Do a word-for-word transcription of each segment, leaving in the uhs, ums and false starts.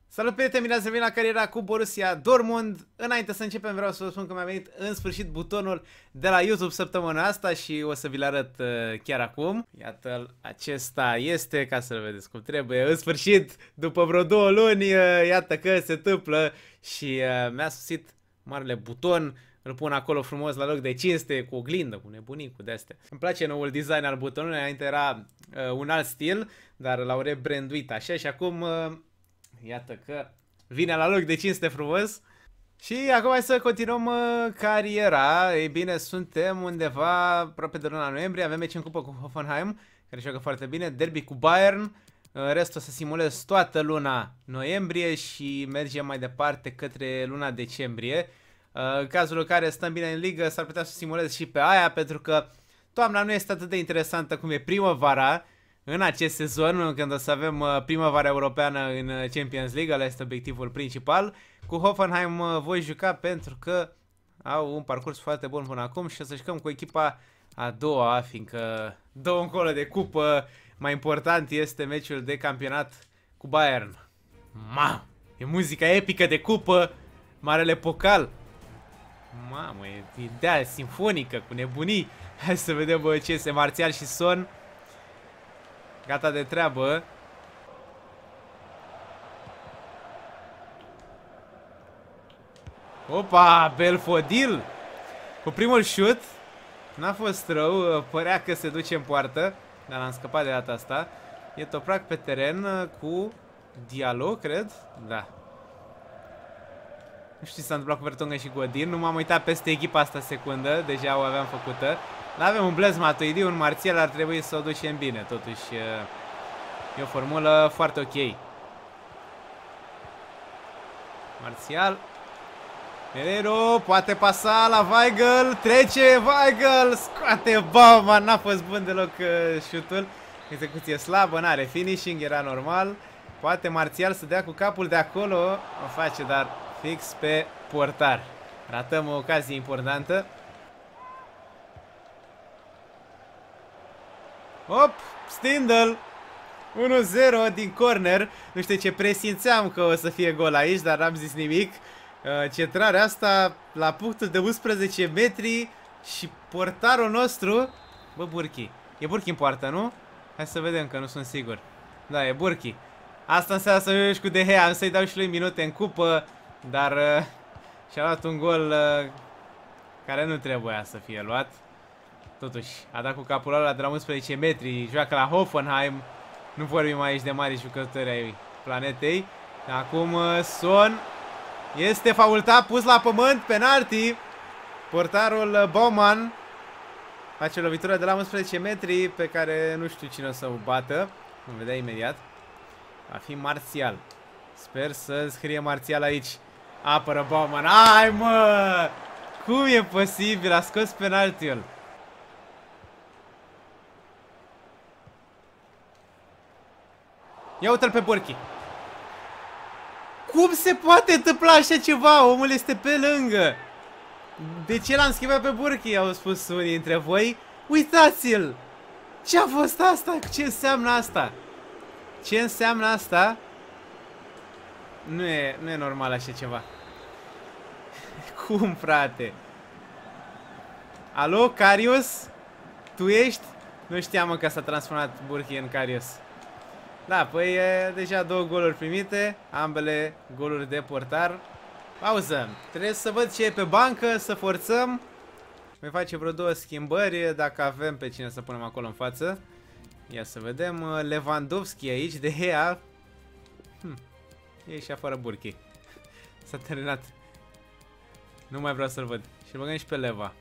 Salut prieteni, bine ați revenit la cariera cu Borussia Dortmund. Înainte să începem vreau să vă spun că mi-a venit în sfârșit butonul de la YouTube săptămâna asta și o să vi-l arăt uh, chiar acum. Iată-l, acesta este, ca să-l vedeți cum trebuie. În sfârșit, după vreo două luni, uh, iată că se întâmplă și uh, mi-a sosit marele buton. Îl pun acolo frumos la loc de cinste, cu oglindă, cu nebunii, cu de-astea. Îmi place noul design al butonului, înainte era uh, un alt stil, dar l-au rebranduit așa și acum... Uh, Iată că vine la loc de cinste frumos. Și acum hai să continuăm uh, cariera. Ei bine, suntem undeva aproape de luna noiembrie. Avem meci în cupă cu Hoffenheim, care joacă foarte bine. Derby cu Bayern. uh, Restul o să simulez toată luna noiembrie și mergem mai departe către luna decembrie. uh, În cazul în care stăm bine în ligă, s-ar putea să simulez și pe aia, pentru că toamna nu este atât de interesantă cum e primăvara în acest sezon, când o să avem uh, primăvara europeană în Champions League. Ăla este obiectivul principal. Cu Hoffenheim uh, voi juca pentru că au un parcurs foarte bun până acum și o să jucăm cu echipa a doua, fiindcă două încolo de cupă. Mai important este meciul de campionat cu Bayern. Mamă, e muzica epică de cupă, marele pocal. Mamă, e ideea simfonică cu nebunii. Hai să vedem bă, ce este Martial și Son. Gata de treabă. Opa, Belfodil cu primul șut. N-a fost rău, părea că se duce în poartă, dar l-am scăpat de data asta. E Toprak pe teren cu Diallo, cred. Da. Nu știu ce s-a întâmplat cu Vertonghen și Godin. Nu m-am uitat peste echipa asta secundă. Deja o aveam făcută. Dar avem un Blaise Matuidi, un Martial, ar trebui să o ducem bine. Totuși e o formulă foarte ok. Martial. Herrero poate pasa la Weigl. Trece Weigl. Scoate bomba. N-a fost bun deloc șutul. Execuție slabă, n-are finishing, era normal. Poate Martial să dea cu capul de acolo. O face, dar fix pe portar. Ratăm o ocazie importantă. Hop, Stindl. unu zero din corner. Nu știu ce presimțeam că o să fie gol aici, dar n-am zis nimic. Centrarea asta la punctul de unsprezece metri și portarul nostru. Bă, Burki. E Burki în poartă, nu? Hai să vedem, că nu sunt sigur. Da, e Burki. Asta înseamnă să joci cu De Gea. Am să-i dau și lui minute în cupă, dar uh, și-a luat un gol uh, care nu trebuia să fie luat. Totuși, a dat cu capul ăla de la unsprezece metri. Joacă la Hoffenheim. Nu vorbim aici de mari jucători ai planetei. Acum uh, Son este faultat, pus la pământ, penalti. Portarul uh, Baumann face lovitură de la unsprezece metri pe care nu știu cine o să o bată. Vom vedea imediat. Va fi Martial. Sper să scrie Martial aici. Apără Baumann. Ai mă! Cum e posibil? A scos penaltiul. Ia uite-l pe Burki. Cum se poate întâmpla așa ceva? Omul este pe lângă. De ce l-am schimbat pe Burki? Au spus unii dintre voi. Uitați-l! Ce a fost asta? Ce înseamnă asta? Ce înseamnă asta? Nu e, nu e normal așa ceva. Cum, frate? Alo, Karius? Tu ești? Nu știam că s-a transformat Burki în Karius. Da, păi e deja două goluri primite. Ambele goluri de portar. Pauză. Trebuie să văd ce e pe bancă, să forțăm. Voi face vreo două schimbări, dacă avem pe cine să punem acolo în față. Ia să vedem. Lewandowski aici, De Gea. Hm. E și afară Burki. S-a terminat. Nu mai vreau să-l văd. Și băgăm și pe Leva.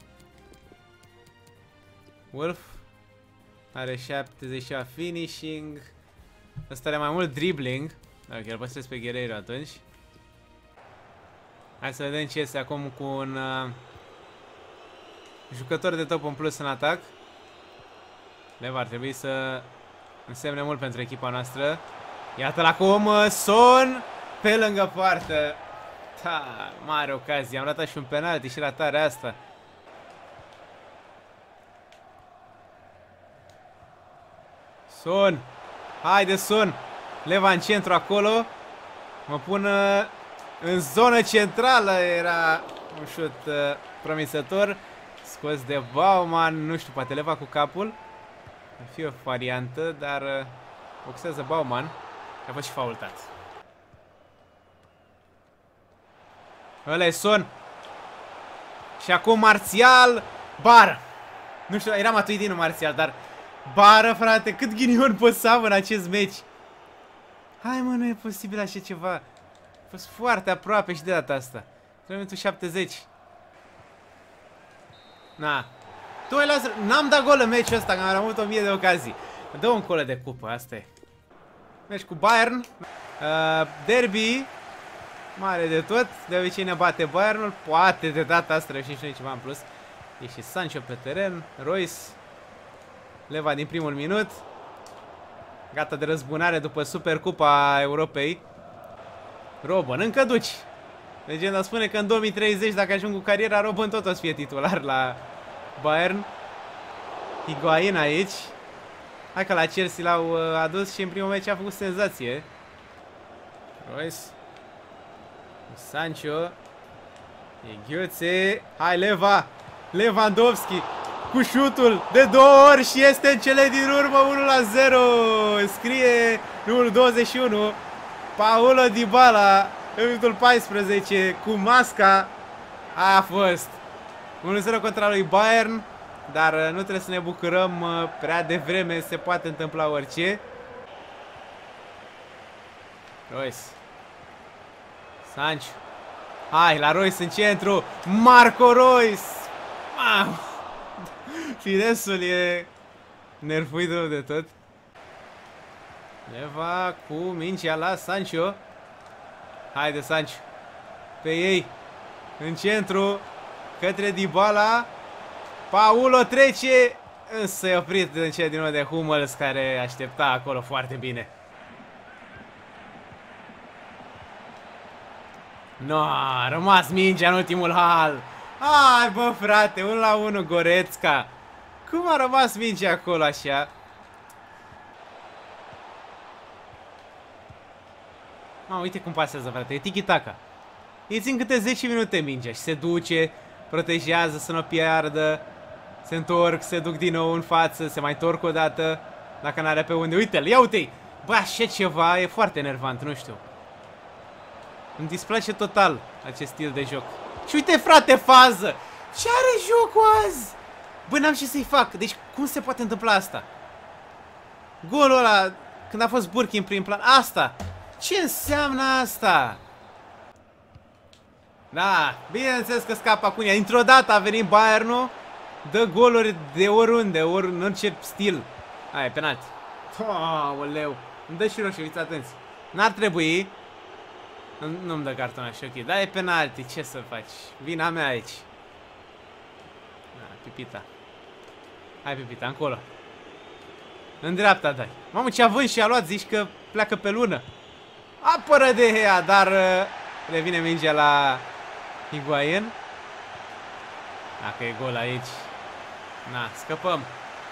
Wolf are șaptezeci și șapte finishing. Ăsta are mai mult dribbling. Dacă îl păstrez pe Guerreiro atunci. Hai să vedem ce este acum cu un uh, jucător de top în plus în atac. Leva ar trebui să însemne mult pentru echipa noastră. Iată-l acum, uh, Son pe lângă poartă. Da, mare ocazie. Am ratat și un penalti și ratarea asta. Son. Haide, Son. Leva în centru acolo. Mă pun uh, în zonă centrală. Era un șut uh, promisător. Scos de Bauman. Nu știu, poate leva cu capul. Ar fi o variantă, dar uh, boxează Bauman. A fost și faultat. Ăla e Son. Și acum Marțial. Bară. Nu știu, era Matuidinu Marțial, dar bară, frate, cât ghinion poți să am în acest meci. Hai, mă, nu e posibil așa ceva. A fost foarte aproape și de data asta. Minutul șaptezeci. Na. doi la zero. N-am dat gol în meciul ăsta, că am avut o mie de ocazii. Dă un colo de cupă, asta e. Mergi cu Bayern. Uh, derby. Mare de tot. De obicei ne bate Bayernul. Poate de data asta reușim și noi ceva în plus. E și Sancho pe teren. Royce. Leva din primul minut. Gata de răzbunare după Supercupa Europei. Robben, încă duci. Legenda spune că în două mii treizeci, dacă ajung cu cariera, Robben tot o să fie titular la Bayern. Higuain aici. Hai că la Chelsea l-au adus și în primul meci a făcut senzație. Royce. Sancho. E Gheoțe. Hai, Leva. Lewandowski cu șutul de două ori și este în cele din urmă unu la zero. Scrie numărul douăzeci și unu. Paulo Dybala în minutul paisprezece cu masca. A fost unu la zero contra lui Bayern. Dar nu trebuie să ne bucurăm prea devreme. Se poate întâmpla orice. Royce. Sancho. Hai, la Royce în centru. Marco Royce. Mamă. Finesul e nerfuit rău de tot. Leva cu mingea la Sancho. Haide, Sancho. Pe ei. În centru. Către Dybala. Paulo trece. Însă e oprit în cele din urmă de Hummels, care aștepta acolo foarte bine. No, a rămas mingea în ultimul hal. Hai, bă, frate, unu la unu Goretzka. Cum a rămas mingea acolo așa? Mă, uite cum pasează, frate, e tiki-taka. Îi țin câte zece minute mingea și se duce, protejează să nu o piardă. Se întorc, se duc din nou în față, se mai întorc o dată. Dacă n-are pe unde, uite-l, ia uite-i. Bă, așa ceva, e foarte enervant, nu știu. Îmi displace total acest stil de joc. Și uite, frate, fază! Ce are jocul azi? Bă, n-am ce să-i fac. Deci, cum se poate întâmpla asta? Golul ăla, când a fost Burki în prim plan. Asta! Ce înseamnă asta? Da, bineînțeles că scapă Acunia. Dintr-o dată a venit Bayernul. Dă goluri de oriunde, ori în orice stil. Hai, e penalti. Aoleu. Îmi dă și roșie, uite, atenți. N-ar trebui. Nu-mi dă cartonaș, ok. Dar e penalti, ce să faci? Vina mea aici. Da, Pipita. Hai, Pipita, încolo. În dreapta dai. Mamă, ce avânt și a luat, zici că pleacă pe lună. Apără de Gea, dar uh, revine mingea la Higuain. Dacă e gol aici. Na, scăpăm.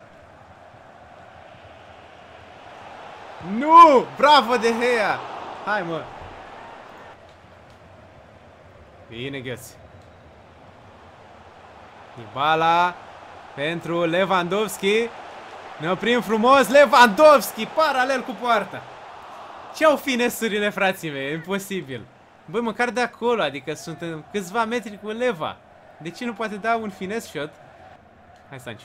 Nu! Bravo de Gea! Hai, mă! Bine, Gheț. Dybala pentru Lewandowski. Ne oprim frumos. Lewandowski paralel cu poarta. Ce-au finesurile, frații mei? E imposibil. Băi, măcar de acolo, adică sunt în câțiva metri cu Leva. De ce nu poate da un fines shot? Hai, Sancho.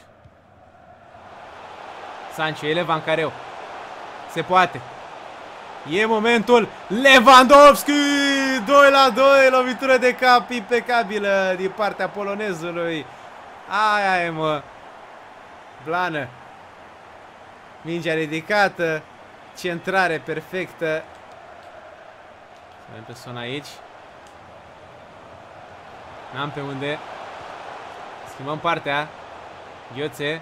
Sancho, e Leva în careu. Se poate. E momentul. Lewandowski! doi la doi, lovitură de cap impecabilă din partea polonezului. Aia e, mă. Blană. Mingea ridicată. Centrare perfectă. Să vedem pe Son aici. N-am pe unde. Schimbăm partea. Gheoțe.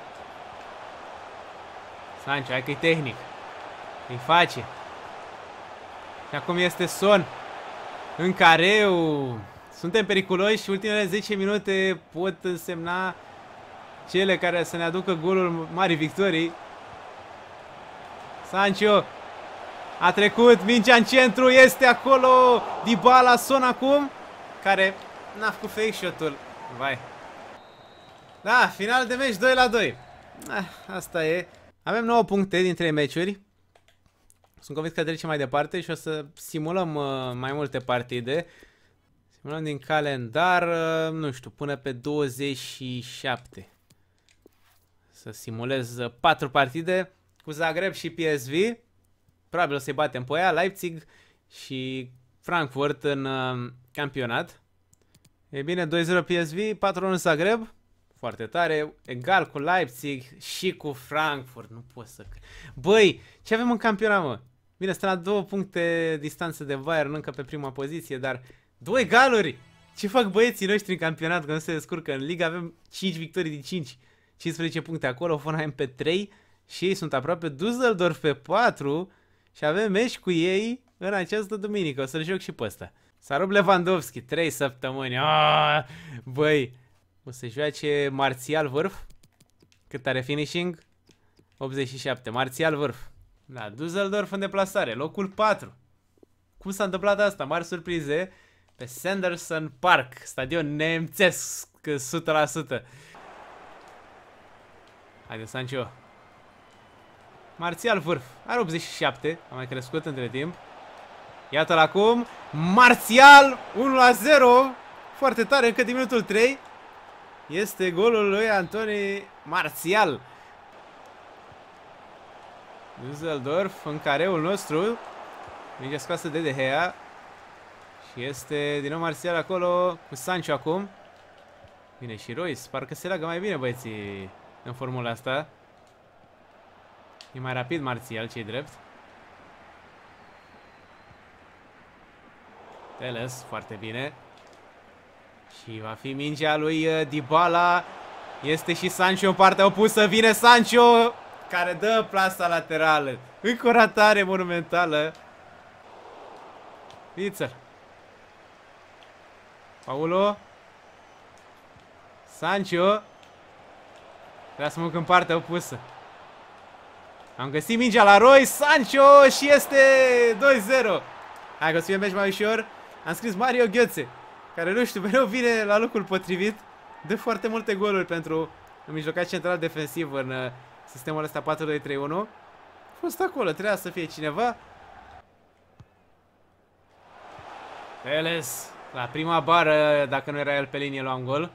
Sancho, hai că-i tehnic. Îi face. Și acum este Son. În careu. Suntem periculoși și ultimele zece minute pot însemna cele care să ne aducă golul marii victorii. Sancho. A trecut, mingea în centru, este acolo Dybala, Son acum, care n-a făcut fake shot-ul. Vai. Da, final de meci doi la doi. Ah, asta e. Avem nouă puncte din trei meciuri. Sunt convins că trecem mai departe și o să simulăm uh, mai multe partide. Simulăm din calendar, uh, nu știu, până pe douăzeci și șapte. Să simulez uh, patru partide cu Zagreb și P S V. Probabil o să-i batem pe ea, Leipzig și Frankfurt în uh, campionat. E bine, doi zero P S V, patru unu Zagreb. Foarte tare, egal cu Leipzig și cu Frankfurt. Nu pot să cred. Băi, ce avem în campionat, mă? Bine, stăm la două puncte distanță de Bayern, încă pe prima poziție, dar două egaluri! Ce fac băieții noștri în campionat, că nu se descurcă? În liga avem cinci victorii din cinci. cincisprezece puncte acolo, Hoffenheim pe trei și ei sunt aproape, Düsseldorf pe patru și avem meci cu ei în această duminică. O să-l joc și pe ăsta. S-a rupt Lewandowski, trei săptămâni. Aaaa, băi, o să joace Martial vârf. Cât are finishing? optzeci și șapte. Martial vârf. La Düsseldorf în deplasare, locul patru. Cum s-a întâmplat asta? Mari surprize pe Sanderson Park, stadion nemțesc o sută la sută. Haide, Sancho. Martial vârf. Are optzeci și șapte, a mai crescut între timp. Iată-l acum. Martial unu la zero. Foarte tare, încă din minutul trei. Este golul lui Anthony Martial. Düsseldorf în careul nostru. Mingea scoasă de De Gea. Și este din nou Martial acolo cu Sancho acum. Bine, și Royce. Parcă se leagă mai bine băieții în formula asta. E mai rapid Martial, ce-i drept. Teles, foarte bine. Și va fi mingea lui Dybala. Este și Sancho în partea opusă. Vine Sancho, care dă plasa laterală. Încă o ratare monumentală. Witzel. Paulo. Sancho. Trebuie să mă duc în partea opusă. Am găsit mingea la Roy. Sancho și este doi zero. Hai că o să fie meci mai ușor. Am scris Mario Götze, care nu știu, mereu vine la locul potrivit. Dă foarte multe goluri pentru un mijlocaș central defensiv în uh, sistemul ăsta patru doi trei unu. A fost acolo, trebuia să fie cineva. Teles, la prima bară, dacă nu era el pe linie, lua un gol.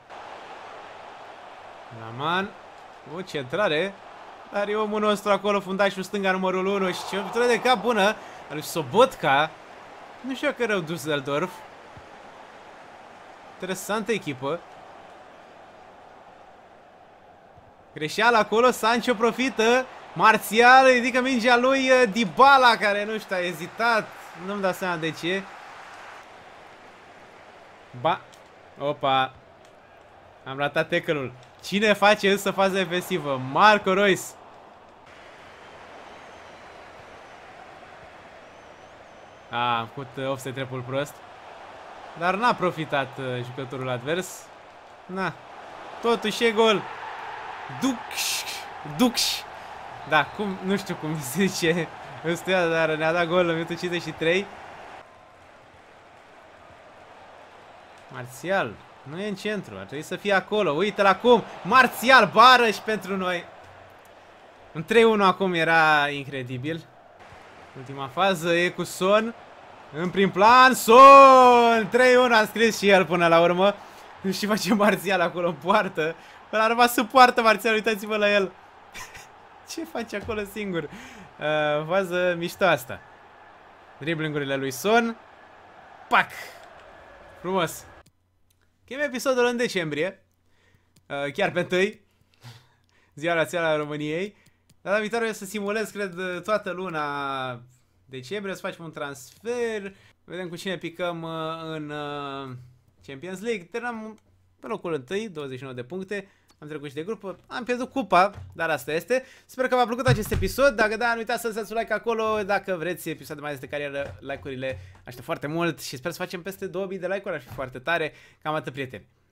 Raman, o centrare. Dar e omul nostru acolo, fundașul stânga numărul unu. Și ce o vitură de cap bună a lui Sobotka. Nu știu că rău Düsseldorf. Interesantă echipă. Greșeală acolo, Sancho profită. Martial ridică mingea lui Dybala, care nu știu, a ezitat. Nu-mi dau seama de ce. Ba. Opa. Am ratat tackle-ul. Cine face însă faza defensivă? Marco Royce. A, am făcut offset trap-ul prost. Dar n-a profitat uh, jucătorul advers. Na. Totuși e gol. Ducș. Ducș. Da, cum, nu știu cum se zice ăstuia, dar ne-a dat gol în minutul cincizeci și trei. Martial. Nu e în centru, ar trebui să fie acolo. Uite-l acum. Martial, bară și pentru noi. În trei unu acum era incredibil. Ultima fază e cu Son. În prim plan, Son! trei unu a scris și el până la urmă. Nu știu ce face Martial acolo în poartă. Ăla a rămas sub poartă Martial, uitați-vă la el. Ce face acolo singur? Uh, fază mișto asta. Driblingurile lui Son. Pac! Frumos. Chem episodul în decembrie. Uh, chiar pe întâi. Ziua Națională a României. Data viitoare o să simulez, cred, toată luna decembrie. O să facem un transfer. Vedem cu cine picăm uh, în uh, Champions League. Terminăm pe locul întâi, douăzeci și nouă de puncte. Am trecut și de grup. Am pierdut cupa, dar asta este. Sper că v-a plăcut acest episod. Dacă da, nu uitați să lăsați un like acolo. Dacă vreți episoade mai de carieră, like-urile aștept foarte mult. Și sper să facem peste două mii de like-uri. Ar fi foarte tare. Cam atât, prieteni.